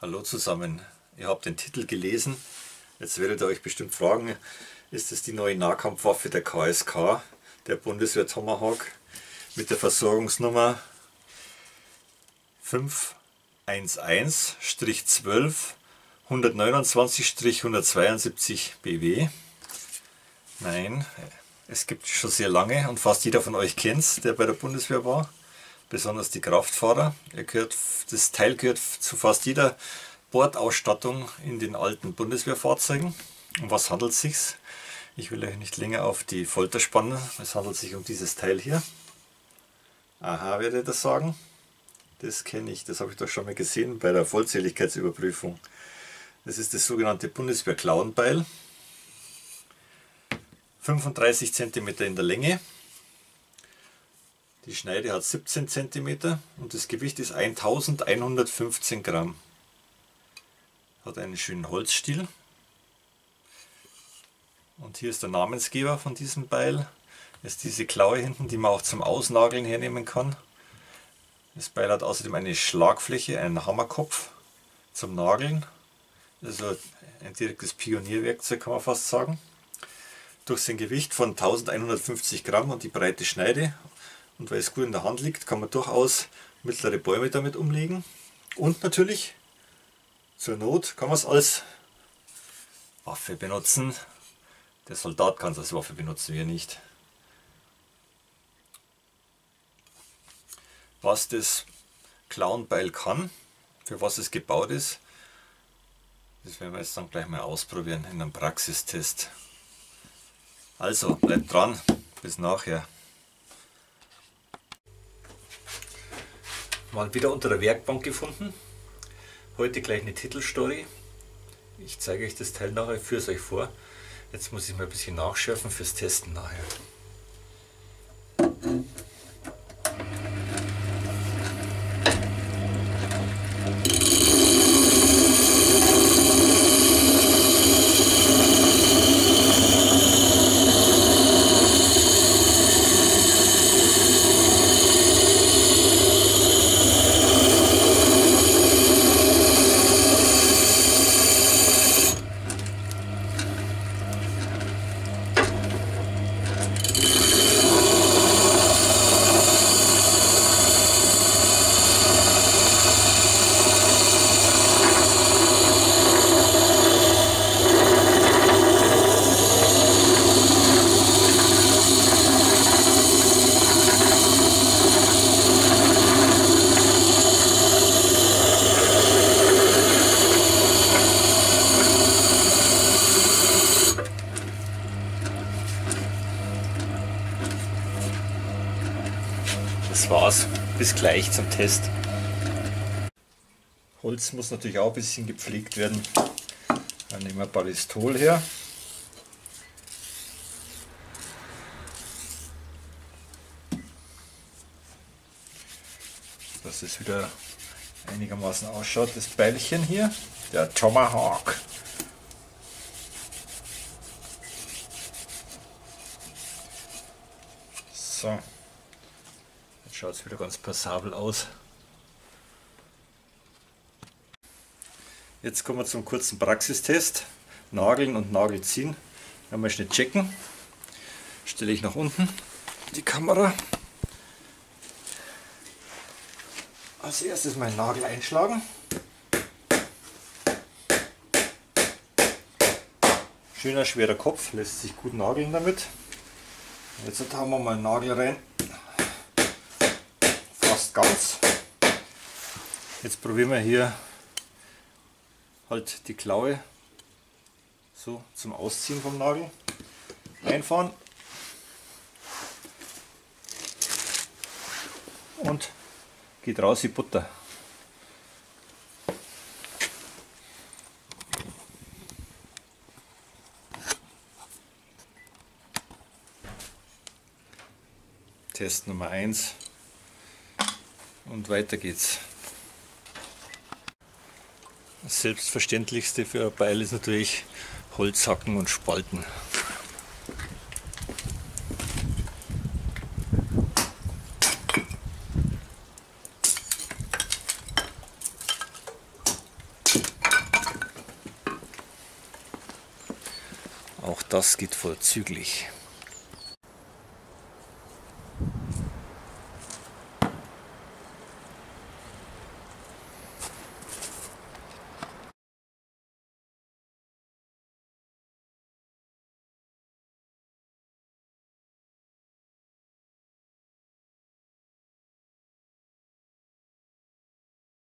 Hallo zusammen, ihr habt den Titel gelesen. Jetzt werdet ihr euch bestimmt fragen, ist es die neue Nahkampfwaffe der KSK, der Bundeswehr Tomahawk, mit der Versorgungsnummer 511-12 129-172 BW? Nein, es gibt schon sehr lange und fast jeder von euch kennt es, der bei der Bundeswehr war. Besonders die Kraftfahrer. Das Teil gehört zu fast jeder Bordausstattung in den alten Bundeswehrfahrzeugen. Um was handelt es sich? Ich will euch nicht länger auf die Folter spannen. Es handelt sich um dieses Teil hier. Aha, werdet ihr das sagen? Das kenne ich, das habe ich doch schon mal gesehen bei der Vollzähligkeitsüberprüfung. Das ist das sogenannte Bundeswehr-Klauenbeil. 35 cm in der Länge. Die Schneide hat 17 cm und das Gewicht ist 1115 Gramm. Hat einen schönen Holzstiel. Und hier ist der Namensgeber von diesem Beil. Das ist diese Klaue hinten, die man auch zum Ausnageln hernehmen kann. Das Beil hat außerdem eine Schlagfläche, einen Hammerkopf zum Nageln. Also ein direktes Pionierwerkzeug, kann man fast sagen. Durch sein Gewicht von 1150 Gramm und die breite Schneide und weil es gut in der Hand liegt, kann man durchaus mittlere Bäume damit umlegen. Und natürlich, zur Not, kann man es als Waffe benutzen. Der Soldat kann es als Waffe benutzen, wir nicht. Was das Klauenbeil kann, für was es gebaut ist, das werden wir jetzt dann gleich mal ausprobieren in einem Praxistest. Also, bleibt dran, bis nachher. Mal wieder unter der Werkbank gefunden. Heute gleich eine Titelstory. Ich zeige euch das Teil nachher, führe es euch vor. Jetzt muss ich mal ein bisschen nachschärfen fürs Testen nachher. Das war's. Bis gleich zum Test. Holz muss natürlich auch ein bisschen gepflegt werden. Dann nehmen wir Ballistol her. Dass es wieder einigermaßen ausschaut. Das Beilchen hier, der Tomahawk. So. Schaut es wieder ganz passabel aus. Jetzt kommen wir zum kurzen Praxistest. Nageln und Nagel ziehen. Einmal schnell checken. Stelle ich nach unten die Kamera. Als erstes meinen Nagel einschlagen. Schöner schwerer Kopf, lässt sich gut nageln damit. Jetzt hauen wir mal einen Nagel rein. Ganz. Jetzt probieren wir hier halt die Klaue so zum Ausziehen vom Nagel. Einfahren und geht raus wie Butter. Test Nummer 1. Und weiter geht's. Das Selbstverständlichste für ein Beil ist natürlich Holz hacken und spalten. Auch das geht vollzüglich.